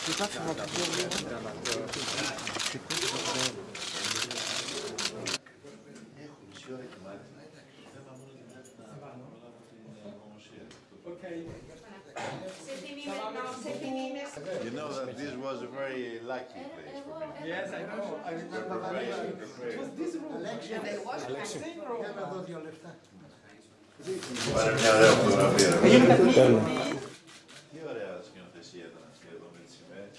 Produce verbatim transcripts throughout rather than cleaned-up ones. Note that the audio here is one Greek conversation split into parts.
You know that this was a very lucky place for me. Yes, I know. I remember very well. It was this room. Alexia. Same room. Πάρε μια ωραία φωτογραφία. Τι ωραία σκηνοθεσία ήταν αυτή εδώ με τις σημαίες.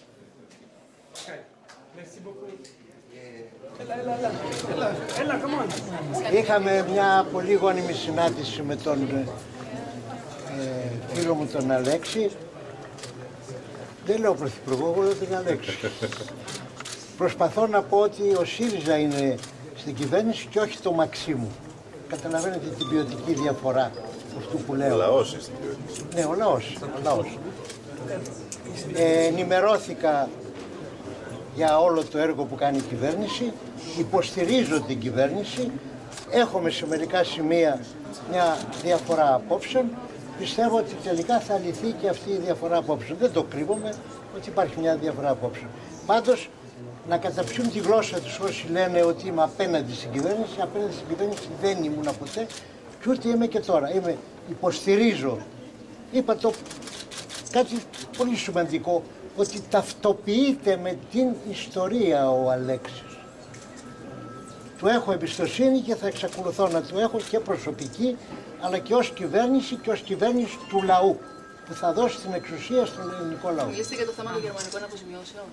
Έλα, come on. Είχαμε μια πολύ γόνιμη συνάντηση με τον ε, φίλο μου τον Αλέξη. Δεν λέω πρωθυπουργό, εγώ λέω τον Αλέξη. Προσπαθώ να πω ότι ο ΣΥΡΙΖΑ είναι στην κυβέρνηση και όχι το Μαξίμου. Καταλαβαίνετε την ποιοτική διαφορά αυτού που λέω. Ο λαός είναι στην κυβέρνηση. Ναι, ο λαός. Ο λαός. Ε, ενημερώθηκα για όλο το έργο που κάνει η κυβέρνηση, υποστηρίζω την κυβέρνηση, έχουμε σε μερικά σημεία μια διαφορά απόψεων, πιστεύω ότι τελικά θα λυθεί και αυτή η διαφορά απόψεων. Δεν το κρύβομαι ότι υπάρχει μια διαφορά απόψεων. Πάντως, να καταπιούν τη γλώσσα τους όσοι λένε ότι είμαι απέναντι στην κυβέρνηση, απέναντι στην κυβέρνηση δεν ήμουν ποτέ και ούτε είμαι και τώρα. Είμαι, υποστηρίζω, είπα το κάτι πολύ σημαντικό, ότι ταυτοποιείται με την ιστορία ο Αλέξης. Του έχω εμπιστοσύνη και θα εξακολουθώ να του έχω και προσωπική, αλλά και ως κυβέρνηση και ως κυβέρνηση του λαού, που θα δώσει την εξουσία στον ελληνικό λαό. Μιλήσετε για το θέμα των γερμανικών αποζημιώσεων.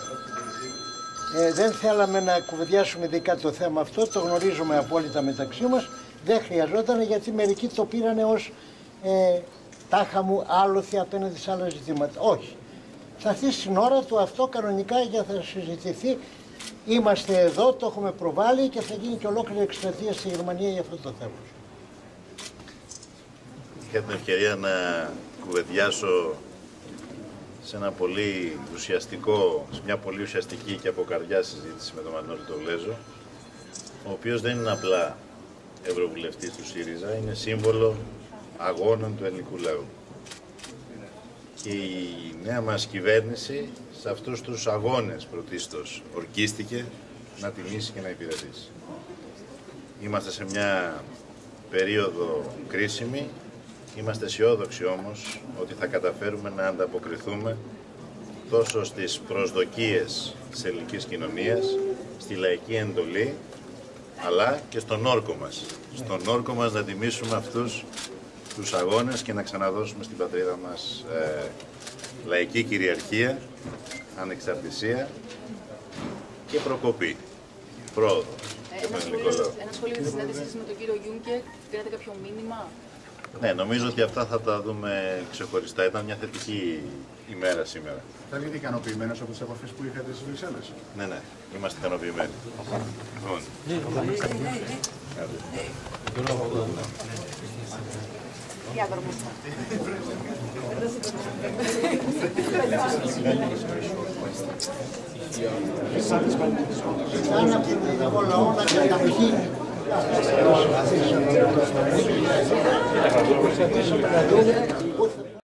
Ε, δεν θέλαμε να κουβεντιάσουμε ειδικά το θέμα αυτό, το γνωρίζουμε απόλυτα μεταξύ μας. Δεν χρειαζόταν, γιατί μερικοί το πήρανε ως ε, τάχα μου άλοθη απέναντι σε άλλα ζητήματα. Όχι. Θα έρθει στην ώρα του αυτό κανονικά για να συζητηθεί. Είμαστε εδώ, το έχουμε προβάλει και θα γίνει και ολόκληρη εκστρατεία στη Γερμανία για αυτό το θέμα. Είχα την ευκαιρία να κουβεντιάσω σε ένα πολύ ουσιαστικό, σε μια πολύ ουσιαστική και από καρδιά συζήτηση με τον Μανώλη τον Βλέζο, ο οποίος δεν είναι απλά ευρωβουλευτής του ΣΥΡΙΖΑ, είναι σύμβολο αγώνων του ελληνικού λαού. Και η νέα μας κυβέρνηση σε αυτούς τους αγώνες πρωτίστως ορκίστηκε να τιμήσει και να υπηρετήσει. Είμαστε σε μια περίοδο κρίσιμη, είμαστε αισιόδοξοι όμως ότι θα καταφέρουμε να ανταποκριθούμε τόσο στις προσδοκίες της ελληνικής κοινωνίας, στη λαϊκή εντολή, αλλά και στον όρκο μας. Στον όρκο μας να τιμήσουμε αυτούς τους αγώνες και να ξαναδώσουμε στην πατρίδα μας ε, λαϊκή κυριαρχία, ανεξαρτησία και προκοπή, πρόοδο. Ε, ένα, σχόλιο, ένα σχόλιο για τη συνάντησή με τον κύριο Γιούνκερ, πήρατε κάποιο μήνυμα? Ναι, νομίζω ότι αυτά θα τα δούμε ξεχωριστά. Ήταν μια θετική ημέρα σήμερα. Θα είστε ικανοποιημένος από τις επαφές που είχατε στις Βρυξέλλες? Ναι, ναι, είμαστε ικανοποιημένοι. Σαν από τον ελληνικό λαό να καταπιεί. Θα προσπαθήσουμε να δούμε